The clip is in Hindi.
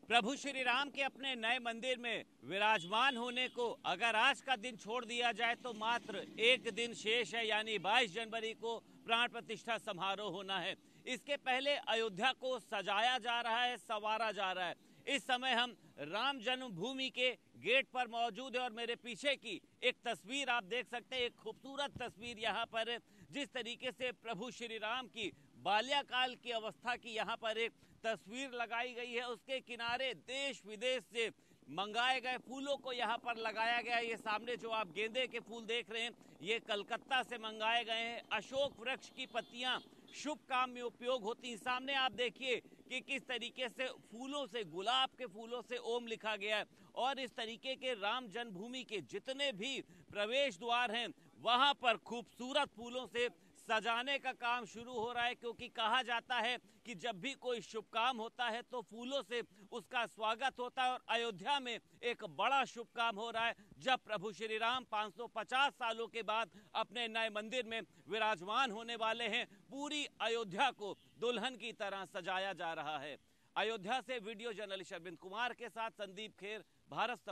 प्रभु श्री राम के अपने नए मंदिर में विराजमान होने को अगर आज का दिन छोड़ दिया जाए तो मात्र एक दिन शेष है, यानी 22 जनवरी को प्राण प्रतिष्ठा समारोह होना है। इसके पहले अयोध्या को सजाया जा रहा है, संवारा जा रहा है। इस समय हम राम जन्मभूमि के गेट पर मौजूद है और मेरे पीछे की एक तस्वीर आप देख सकते हैं, एक खूबसूरत तस्वीर यहाँ पर है। जिस तरीके से प्रभु श्री राम की बाल्यकाल की अवस्था की यहाँ पर एक तस्वीर लगाई गई है, उसके किनारे देश विदेश से मंगाए गए फूलों को यहाँ पर लगाया गया है। ये सामने जो आप गेंदे के फूल देख रहे हैं, ये कलकत्ता से मंगाए गए हैं। अशोक वृक्ष की पत्तियां शुभ काम में उपयोग होती हैं। सामने आप देखिए कि किस तरीके से फूलों से, गुलाब के फूलों से ओम लिखा गया है और इस तरीके के राम जन्मभूमि के जितने भी प्रवेश द्वार हैं वहां पर खूबसूरत फूलों से सजाने का काम शुरू हो रहा है, क्योंकि कहा जाता है कि जब भी कोई शुभ काम होता है तो फूलों से उसका स्वागत होता है। और अयोध्या में एक बड़ा शुभ काम हो रहा है जब प्रभु श्री राम 550 सालों के बाद अपने नए मंदिर में विराजमान होने वाले हैं। पूरी अयोध्या को दुल्हन की तरह सजाया जा रहा है। अयोध्या से वीडियो जर्नलिस्ट अरविंद कुमार के साथ संदीप खेर, भारत।